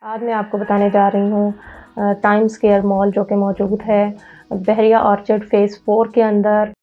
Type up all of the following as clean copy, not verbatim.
आज मैं आपको बताने जा रही हूँ टाइम स्क्वायर मॉल जो कि मौजूद है बहरिया ऑर्चर्ड फेज़ 4 के अंदर।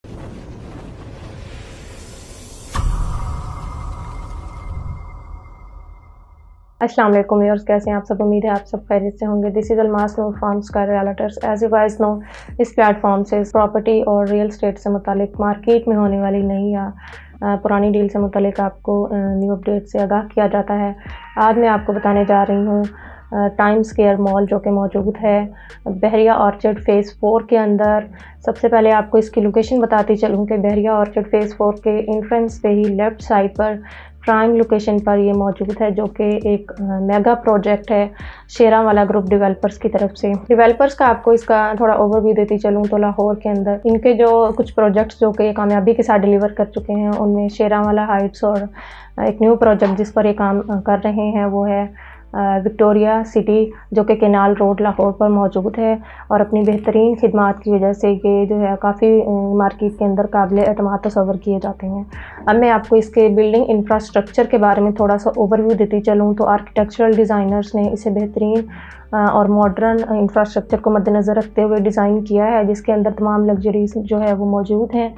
अस्सलाम वालेकुम व्यूअर्स, कैसे हैं आप सब। उम्मीद है आप सब खैरियत से होंगे। This is Almas Noor from sky realtors. As you guys know, इस प्लेटफॉर्म से प्रॉपर्टी और रियल एस्टेट से मुतालिक मार्केट में होने वाली नई या पुरानी डील से मुतालिक आपको न्यू अपडेट से आगाह किया जाता है। आज मैं आपको बताने जा रही हूँ टाइम स्क्वायर मॉल जो कि मौजूद है बहरिया ऑर्चर्ड फेज़ 4 के अंदर। सबसे पहले आपको इसकी लोकेशन बताती चलूँ कि बहरिया ऑर्चर्ड फेज़ 4 के इंट्रेंस पे ही लेफ़्ट साइड पर प्राइम लोकेशन पर ये मौजूद है, जो कि एक मेगा प्रोजेक्ट है शेरावाला ग्रुप डेवलपर्स की तरफ से। डेवलपर्स का आपको इसका थोड़ा ओवरव्यू देती चलूँ तो लाहौर के अंदर इनके जो कुछ प्रोजेक्ट्स जो कि कामयाबी के साथ डिलीवर कर चुके हैं, उनमें शेरावाला हाइट्स और एक न्यू प्रोजेक्ट जिस पर ये काम कर रहे हैं वो है विक्टोरिया सिटी, जो कि केनाल रोड लाहौर पर मौजूद है। और अपनी बेहतरीन खिदमात की वजह से ये जो है काफ़ी मार्केट के अंदर काबिल एतमाद तस्वर किए जाते हैं। अब मैं आपको इसके बिल्डिंग इंफ्रास्ट्रक्चर के बारे में थोड़ा सा ओवरव्यू देती चलूँ तो आर्किटेक्चरल डिज़ाइनर्स ने इसे बेहतरीन और मॉडर्न इंफ्रास्ट्रक्चर को मद्देनज़र रखते हुए डिज़ाइन किया है, जिसके अंदर तमाम लग्जरीज जो है वो मौजूद हैं।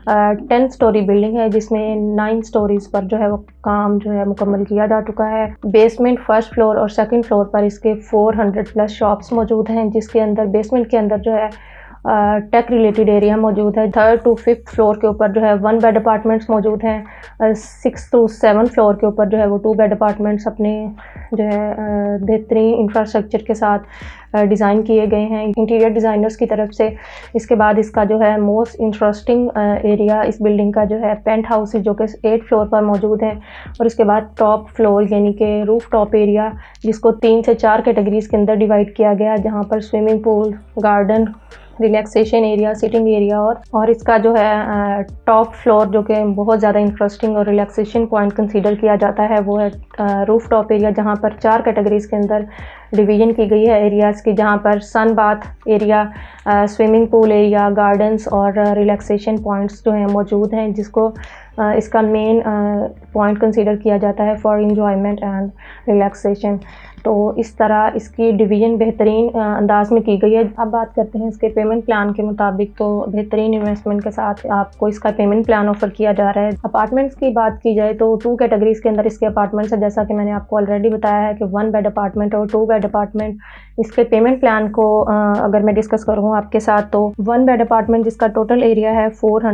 10 स्टोरी बिल्डिंग है जिसमें 9 स्टोरीज़ पर जो है वो काम जो है मुकम्मल किया जा चुका है। बेसमेंट, फर्स्ट फ्लोर और सेकंड फ्लोर पर इसके 400 प्लस शॉप्स मौजूद हैं, जिसके अंदर बेसमेंट के अंदर जो है टेक रिलेटेड एरिया मौजूद है। 3rd to 5th फ्लोर के ऊपर जो है 1 बेड अपार्टमेंट्स मौजूद हैं। 6th to 7th फ्लोर के ऊपर जो है वो 2 बेड अपार्टमेंट्स अपने जो है बेहतरीन इंफ्रास्ट्रक्चर के साथ डिज़ाइन किए गए हैं इंटीरियर डिज़ाइनर्स की तरफ से। इसके बाद इसका जो है मोस्ट इंटरेस्टिंग एरिया इस बिल्डिंग का जो है पेंट हाउस, जो कि 8th फ्लोर पर मौजूद है। और इसके बाद टॉप फ्लोर यानी कि रूफ टॉप एरिया, जिसको 3 से 4 कैटेगरीज के अंदर डिवाइड किया गया, जहाँ पर swimming pool, garden, relaxation area, sitting area और इसका जो है टॉप फ्लोर जो कि बहुत ज़्यादा इंटरेस्टिंग और रिलैक्सेशन पॉइंट कंसीडर किया जाता है वो है रूफ टॉप एरिया, जहाँ पर 4 कैटेगरीज के अंदर डिवीज़न की गई है एरियाज़ की, जहाँ पर sun bath area, swimming pool area, gardens और रिलैक्सेशन पॉइंट्स जो हैं मौजूद हैं, जिसको इसका मेन पॉइंट कंसीडर किया जाता है फॉर इंजॉयमेंट एंड रिलैक्सेशन। तो इस तरह इसकी डिवीज़न बेहतरीन अंदाज में की गई है। अब बात करते हैं इसके पेमेंट प्लान के मुताबिक, तो बेहतरीन इन्वेस्टमेंट के साथ आपको इसका पेमेंट प्लान ऑफर किया जा रहा है। अपार्टमेंट्स की बात की जाए तो 2 कैटेगरीज के अंदर इसके अपार्टमेंट्स है, जैसा कि मैंने आपको ऑलरेडी बताया है कि 1 बेड अपार्टमेंट और 2 बेड अपार्टमेंट। इसके पेमेंट प्लान को अगर मैं डिस्कस करूँ आपके साथ, तो 1 बेड अपार्टमेंट जिसका टोटल एरिया है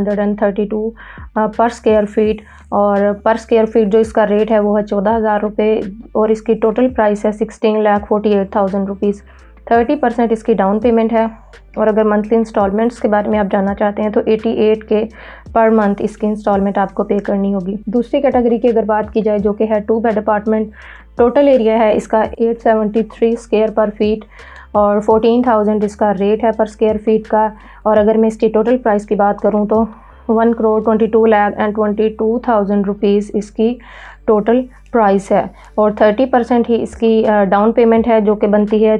432 पर स्क्वायर फीट, और पर स्क्वायर फीट जो इसका रेट है वो है 14,000 रुपये, और इसकी टोटल प्राइस है 16,48,000 रुपीज़। 30% इसकी डाउन पेमेंट है। और अगर मंथली इंस्टॉलमेंट्स के बारे में आप जानना चाहते हैं तो 88 के पर मंथ इसकी इंस्टॉलमेंट आपको पे करनी होगी। दूसरी कैटेगरी की अगर बात की जाए, जो कि है 2 बेड अपार्टमेंट, टोटल एरिया है इसका 873 स्क्वायर पर फीट और 14,000 इसका रेट है पर स्क्वायर फीट का। और अगर मैं इसकी टोटल प्राइस की बात करूँ तो 1,22,22,000 रुपीज़ इसकी टोटल प्राइस है, और 30% ही इसकी डाउन पेमेंट है, जो कि बनती है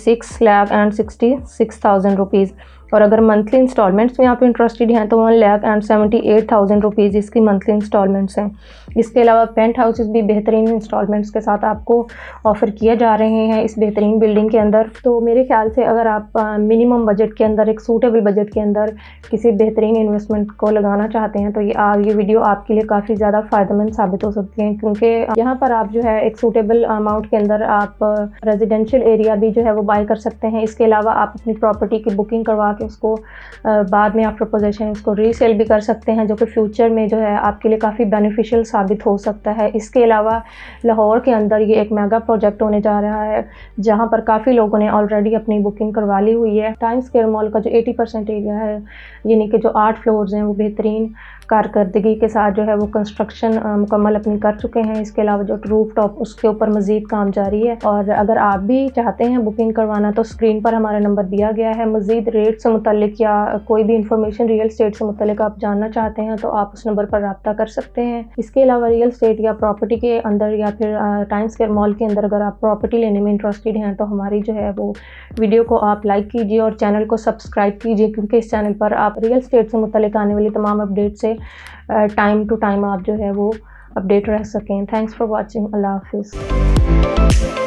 36,66,000 रुपीज़। और अगर मंथली इंस्टॉलमेंट्स में आप इंटरेस्टेड हैं तो 1,78,000 रुपीज़ इसकी मंथली इंस्टॉलमेंट्स हैं। इसके अलावा पेंट हाउसेस भी बेहतरीन इंस्टॉलमेंट्स के साथ आपको ऑफ़र किए जा रहे हैं इस बेहतरीन बिल्डिंग के अंदर। तो मेरे ख्याल से अगर आप मिनिमम बजट के अंदर, एक सूटेबल बजट के अंदर किसी बेहतरीन इन्वेस्टमेंट को लगाना चाहते हैं तो ये वीडियो आपके लिए काफ़ी ज़्यादा फ़ायदेमंद साबित हो सकती है, क्योंकि यहाँ पर आप जो है एक सूटेबल अमाउंट के अंदर आप रेजिडेंशियल एरिया भी जो है वो बाय कर सकते हैं। इसके अलावा आप अपनी प्रॉपर्टी की बुकिंग करवा उसको बाद में आफ्टर पोजेशन उसको रीसेल भी कर सकते हैं, जो कि फ्यूचर में जो है आपके लिए काफ़ी बेनिफिशियल साबित हो सकता है। इसके अलावा लाहौर के अंदर ये एक मेगा प्रोजेक्ट होने जा रहा है, जहां पर काफ़ी लोगों ने ऑलरेडी अपनी बुकिंग करवा ली हुई है। टाइम स्क्वायर मॉल का जो 80% एरिया है, यानी कि जो 8 फ्लोर्स हैं, वो बेहतरीन कारकर्दगी के साथ जो है वो कंस्ट्रक्शन मुकम्मल अपनी कर चुके हैं। इसके अलावा जो रूफ टॉप उसके ऊपर मज़ीद काम जारी है। और अगर आप भी चाहते हैं बुकिंग करवाना तो स्क्रीन पर हमारा नंबर दिया गया है। मज़ीद रेट से मुतल्लिक या कोई भी इंफॉर्मेशन रियल एस्टेट से मुतल्लिक आप जानना चाहते हैं तो आप उस नंबर पर रब्ता कर सकते हैं। इसके अलावा रियल एस्टेट या प्रॉपर्टी के अंदर या फिर टाइम स्क्वायर मॉल के अंदर अगर आप प्रॉपर्टी लेने में इंटरेस्टेड हैं तो हमारी जो है वो वीडियो को आप लाइक कीजिए और चैनल को सब्सक्राइब कीजिए, क्योंकि इस चैनल पर आप रियल एस्टेट से मुतल्लिक आने वाली तमाम अपडेट से टाइम टू टाइम आप जो है वो अपडेट रह सकें। Thanks for watching. अल्लाह हाफिज़।